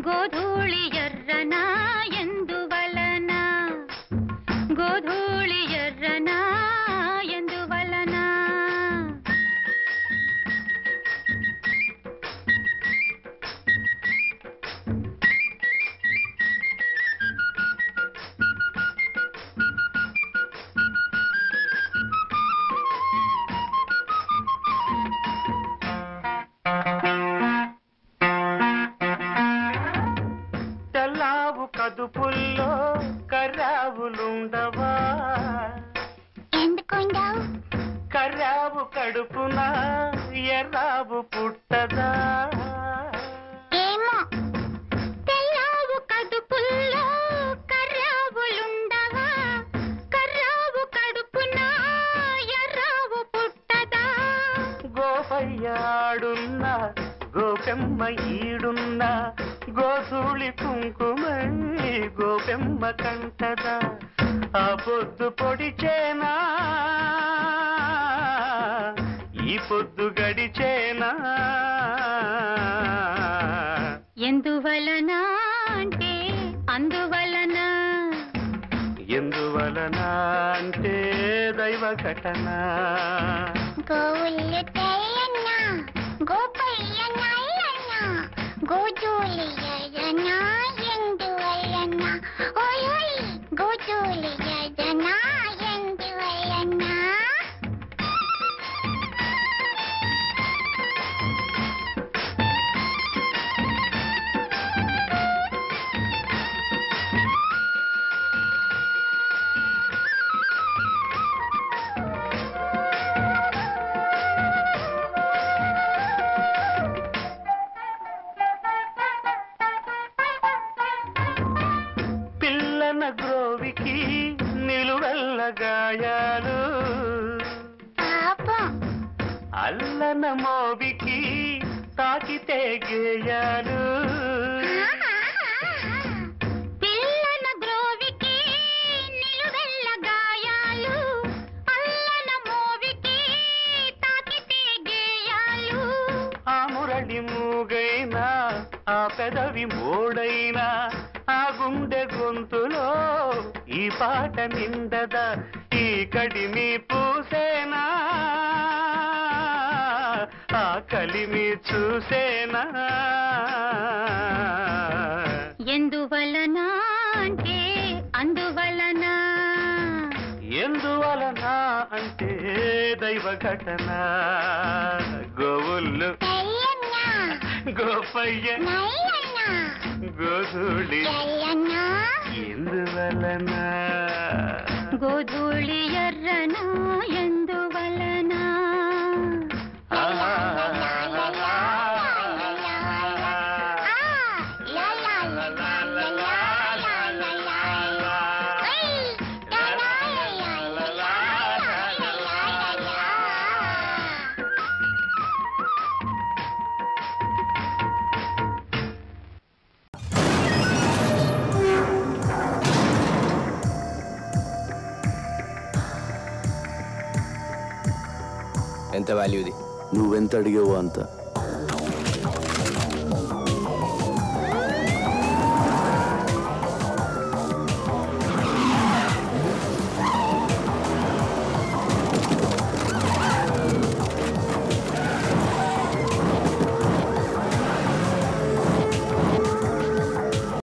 గోధూళి ఎర్రన ఎందువలన గోధూళి ఎర్రన ఎందువలన కదుపుల్లో కర్రావులుండవా ఎందుకుండవు కర్రావు కడుపున ఎర్రావు పుట్టదా ఏమో తెల్లావు కడుపుల్లో కర్రావులుండవా కర్రావు కడుపున ఎర్రావు పుట్టదా గోపయ్యాడున్న గోపెమ్మ ఈడున్న గోధూళి కుంకుమై గోపెమ్మ కంటదా ఆ పొద్దు పొడిచేనా ఈ పొద్దు గడిచేనా ఎందువలన అంటే అందువలన ఎందువలన అంటే దైవ ఘటన గోవులు తెల్లన్న గోపయ్యన్న గోధూళి ఎర్రన ఎందువలన ఓయ్ ఓయ్ గోధూళి ఎర్రన ఎందువలన గ్రోవికి నిలువెల్ల గాయాలు అల్లన మోవికి తాకితే గేయాలు పిల్లన గ్రోవికి నిలువెల్ల గాయాలు అల్లన మోవికి తాకితే గేయాలు ఆ మురళి మూగైనా ఆ పెదవి మోడైనా ఆ గుండె గొంతులో ఈ పాట నిండదా ఈ కడిమి పూసేనా ఆ కలిమి చూసేనా ఎందువలన అంటే అందువలన ఎందువలన అంటే దైవ ఘటన గోవుళ్ళు గోపయ్య గోధూళి ఎందువలన గోధూళి ఎర్రన ఎందువలన ఎంత వాల్యూ ఇది? నువ్వెంత అడిగావో అంత.